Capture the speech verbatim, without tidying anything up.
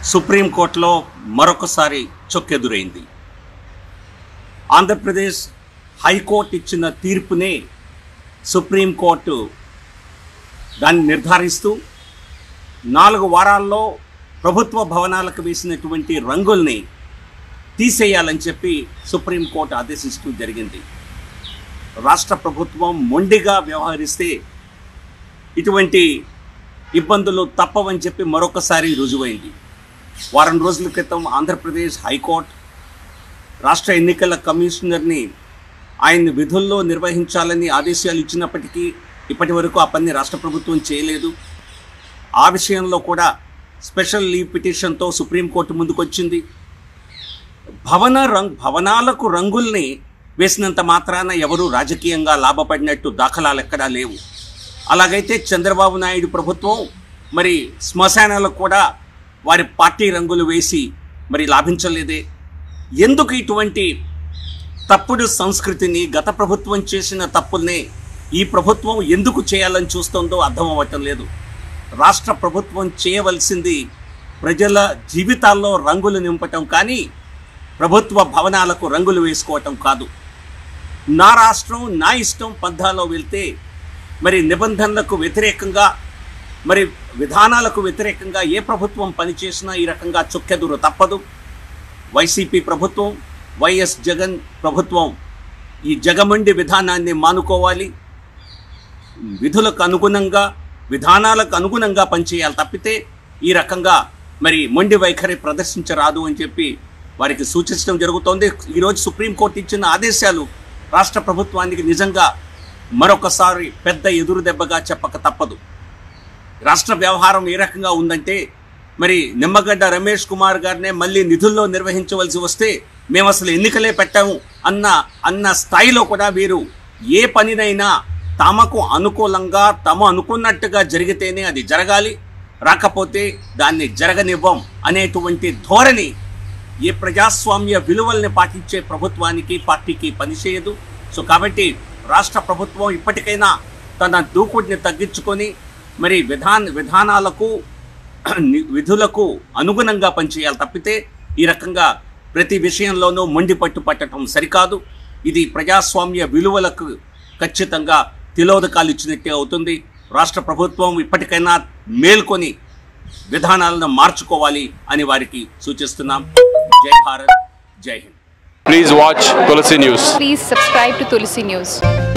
సుప్రీంకోర్టులో మరొకసారి చొక్కెదురైంది. ఆంధ్రప్రదేశ్ హైకోర్టు ఇచ్చిన తీర్పునే సుప్రీంకోర్టు దాన్ని నిర్ధారిస్తూ నాలుగు వారాల్లో ప్రభుత్వ భవనాలకు వేసినటువంటి రంగుల్ని తీసేయాలని చెప్పి సుప్రీంకోర్టు ఆదేశిస్తూ జరిగింది. రాష్ట్ర ప్రభుత్వం మొండిగా వ్యవహరిస్తే ఇటువంటి ఇబ్బందులు తప్పవని చెప్పి మరొకసారి రుజువైంది. వారం రోజుల క్రితం ఆంధ్రప్రదేశ్ హైకోర్టు రాష్ట్ర ఎన్నికల కమిషనర్ని ఆయన్ని విధుల్లో నిర్వహించాలని ఆదేశాలు ఇచ్చినప్పటికీ ఇప్పటి వరకు ఆ పని రాష్ట్ర ప్రభుత్వం చేయలేదు. ఆ విషయంలో కూడా స్పెషల్ లీవ్ పిటిషన్తో సుప్రీంకోర్టు ముందుకొచ్చింది. భవన రంగ్ భవనాలకు రంగుల్ని వేసినంత మాత్రాన ఎవరు రాజకీయంగా లాభపడినట్టు దాఖలాలు ఎక్కడా లేవు. అలాగైతే చంద్రబాబు నాయుడు ప్రభుత్వం మరి శ్మశానాలకు కూడా వారి పార్టీ రంగులు వేసి మరి లాభించలేదే. ఎందుకు ఇటువంటి తప్పుడు సంస్కృతిని, గత ప్రభుత్వం చేసిన తప్పుల్ని ఈ ప్రభుత్వం ఎందుకు చేయాలని చూస్తుందో అర్థం అవ్వటం లేదు. రాష్ట్ర ప్రభుత్వం చేయవలసింది ప్రజల జీవితాల్లో రంగులు నింపటం కానీ ప్రభుత్వ భవనాలకు రంగులు వేసుకోవటం కాదు. నా రాష్ట్రం నా ఇష్టం పంథాలో వెళ్తే మరి నిబంధనలకు వ్యతిరేకంగా మరి విధానాలకు వ్యతిరేకంగా ఏ ప్రభుత్వం పనిచేసినా ఈ రకంగా చొక్కెదురు తప్పదు. వైసీపీ ప్రభుత్వం, వైఎస్ జగన్ ప్రభుత్వం ఈ జగమండి విధానాన్ని మానుకోవాలి. విధులకు అనుగుణంగా, విధానాలకు అనుగుణంగా పనిచేయాలి తప్పితే ఈ రకంగా మరి మొండి వైఖరి ప్రదర్శించరాదు అని చెప్పి వారికి సూచించడం జరుగుతోంది. ఈరోజు సుప్రీంకోర్టు ఇచ్చిన ఆదేశాలు రాష్ట్ర ప్రభుత్వానికి నిజంగా మరొకసారి పెద్ద ఎదురు దెబ్బగా చెప్పక తప్పదు. రాష్ట్ర వ్యవహారం ఏ రకంగా ఉందంటే మరి నిమ్మగడ్డ రమేష్ కుమార్ గారినే మళ్ళీ నిధుల్లో నిర్వహించవలసి వస్తే మేము అసలు ఎన్నికలే పెట్టాము అన్న అన్న స్థాయిలో కూడా వీరు ఏ పనినైనా తమకు అనుకూలంగా తమ అనుకున్నట్టుగా జరిగితేనే అది జరగాలి, రాకపోతే దాన్ని జరగనివ్వం అనేటువంటి ధోరణి ఏ ప్రజాస్వామ్య విలువల్ని పాటించే ప్రభుత్వానికి, పార్టీకి పనిచేయదు. సో కాబట్టి రాష్ట్ర ప్రభుత్వం ఇప్పటికైనా తన దూకుడిని తగ్గించుకొని మరి విధాన విధానాలకు విధులకు అనుగుణంగా పనిచేయాలి తప్పితే ఈ రకంగా ప్రతి విషయంలోనూ మొండి పట్టు పట్టడం సరికాదు. ఇది ప్రజాస్వామ్య విలువలకు ఖచ్చితంగా తిలోదకాలు ఇచ్చినట్టే అవుతుంది. రాష్ట్ర ప్రభుత్వం ఇప్పటికైనా మేల్కొని విధానాలను మార్చుకోవాలి అని వారికి సూచిస్తున్నాం. జై భారత్, జై Hind. Please watch Tulsi News. Please subscribe to Tulsi News.